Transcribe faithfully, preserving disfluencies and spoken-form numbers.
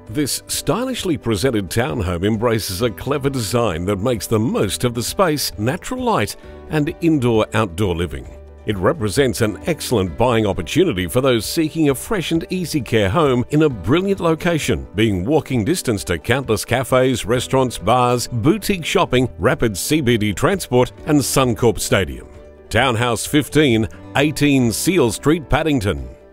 This stylishly presented townhome embraces a clever design that makes the most of the space, natural light, and indoor-outdoor living. It represents an excellent buying opportunity for those seeking a fresh and easycare home in a brilliant location, being walking distance to countless cafes, restaurants, bars, boutique shopping, rapid C B D transport, and Suncorp Stadium. Townhouse fifteen, eighteen Seal Street, Paddington.